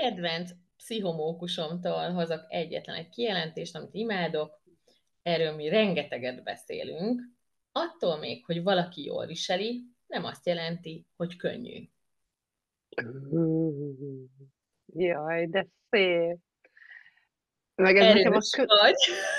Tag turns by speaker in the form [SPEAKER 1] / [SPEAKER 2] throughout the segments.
[SPEAKER 1] kedvenc pszichomókusomtól hozok egyetlen egy kijelentést, amit imádok, erről mi rengeteget beszélünk. Attól még, hogy valaki jól viseli, nem azt jelenti, hogy könnyű.
[SPEAKER 2] Jaj, de szép. Meg ez nekem
[SPEAKER 1] Erős vagy.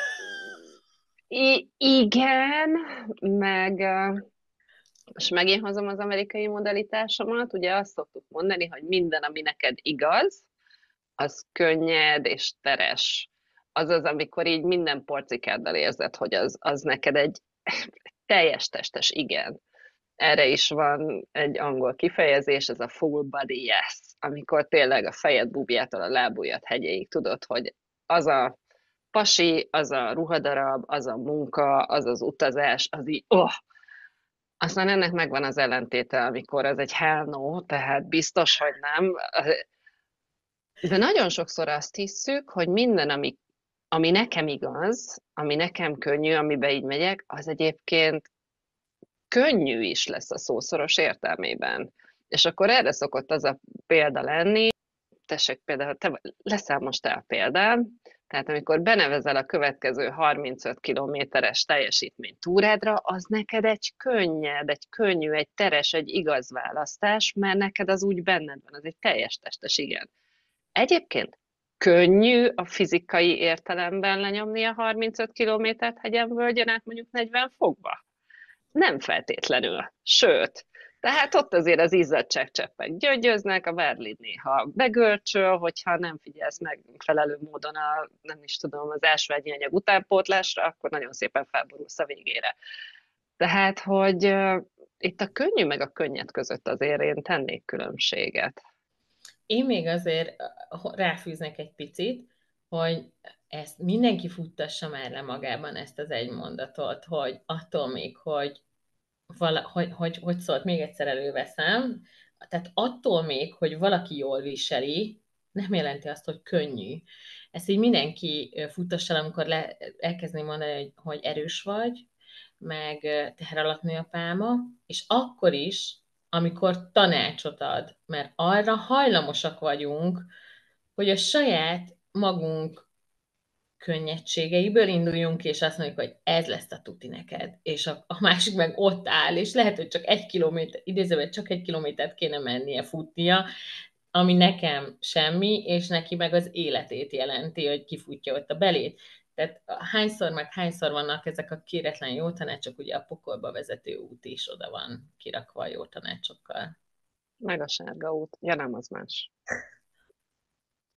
[SPEAKER 2] igen, meg és megint hozom az amerikai modalitásomat, ugye azt szoktuk mondani, hogy minden, ami neked igaz, az könnyed és teres. Azaz, amikor így minden porcikáddal érzed, hogy az neked egy teljes testes igen. Erre is van egy angol kifejezés, ez a full body yes, amikor tényleg a fejed búbjától a lábujjad hegyéig tudod, hogy az a pasi, az a ruhadarab, az a munka, az az utazás, az így, aztán ennek megvan az ellentéte, amikor ez egy hell no, tehát biztos, hogy nem. De nagyon sokszor azt hisszük, hogy minden, ami nekem igaz, ami nekem könnyű, amiben így megyek, az egyébként könnyű is lesz a szószoros értelmében. És akkor erre szokott az a példa lenni, tessék például, te leszel most el példám, tehát amikor benevezel a következő 35 kilométeres teljesítmény túrádra, az neked egy könnyed, egy könnyű, egy teres, egy igaz választás, mert neked az úgy benned van, az egy teljes testes igen. Egyébként könnyű a fizikai értelemben lenyomni a 35 kilométert hegyen völgyön át mondjuk 40 fokba? Nem feltétlenül. Sőt, tehát ott azért az izzadságcseppek gyöngyöznek, a Berlin néha begörcsöl, hogyha nem figyelsz megfelelő módon nem is tudom, az ásványi anyag utánpótlásra, akkor nagyon szépen felborulsz a végére. Tehát, hogy itt a könnyű meg a könnyed között azért én tennék különbséget.
[SPEAKER 1] Én még azért ráfűznek egy picit, hogy ezt mindenki futtassa már le magában ezt az egy mondatot, hogy attól még, hogy szólt, még egyszer előveszem, tehát attól még, hogy valaki jól viseli, nem jelenti azt, hogy könnyű. Ezt így mindenki futtassa el, amikor elkezdné mondani, hogy erős vagy, meg teher alatt nő a pálma, és akkor is, amikor tanácsot ad, mert arra hajlamosak vagyunk, hogy a saját magunk könnyedségeiből induljunk ki, és azt mondjuk, hogy ez lesz a tuti neked, és a másik meg ott áll, és lehet, hogy csak 1 kilométer, idézőben csak 1 kilométert kéne mennie, futnia, ami nekem semmi, és neki meg az életét jelenti, hogy kifutja ott a belét. Tehát hányszor vannak ezek a kéretlen jó tanácsok, ugye a pokolba vezető út is oda van kirakva a jó tanácsokkal.
[SPEAKER 2] Meg a sárga út. Ja, nem, az más.